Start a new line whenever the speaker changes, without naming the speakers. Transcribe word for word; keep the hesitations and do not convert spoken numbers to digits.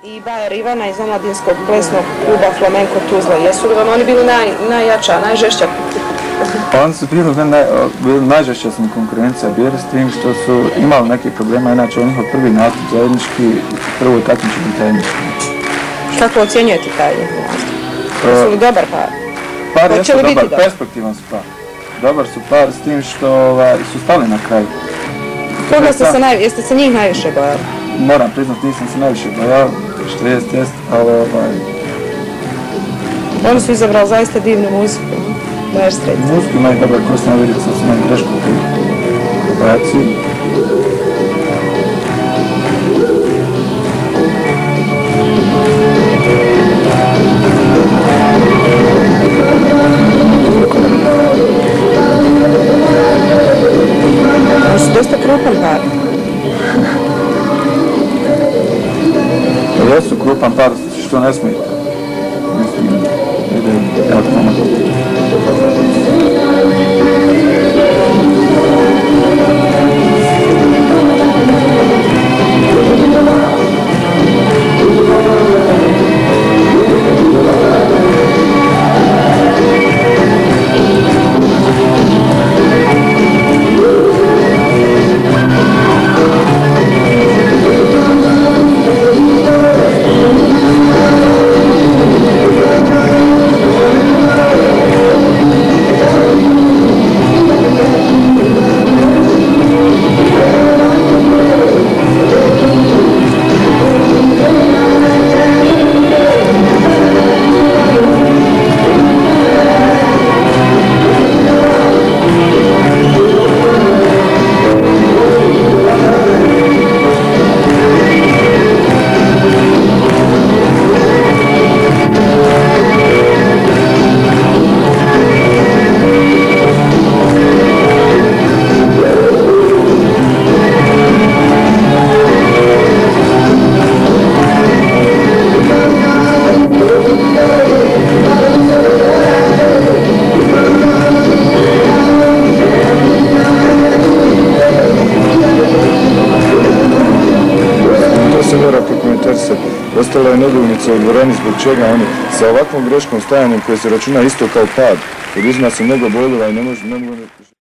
i Bajer Ivana iz omladinskog plesnog kluba Flamenco Tuzla. Jesu li vam oni bili naj, najjača, najžešća?
Pa oni su bili naj, najžešća sam konkurencija Bjera s tim što su imali neke problema, inače on njihov prvi nastup zajednički, prvo takmičenje zajednički.
Kako ocjenjujete taj nastup? Jesu li dobar par?
Par jesu dobar, perspektivan su par. Dobar su par s tim što ovaj, su stali na kraju.
Koga ste se, naj, jeste se njih najviše bojali?
Moram priznat, nisam se najviše bojao, što jest, jest, ali ovaj...
Oni su izabrali zaista divnu muziku, Bajer Streca.
Muziku imaju dobar ko sam vidio, sad su imali grešku u baciji.
Oni su dosta krupan par.
Jesu krupan par, što ne smije. Mislim, ide jako malo. Ostala je nedoumica u dvorani zbog čega oni sa ovakvom greškom stajanjem koje se računa isto kao pad, poduzima se mnogo bodova i ne može...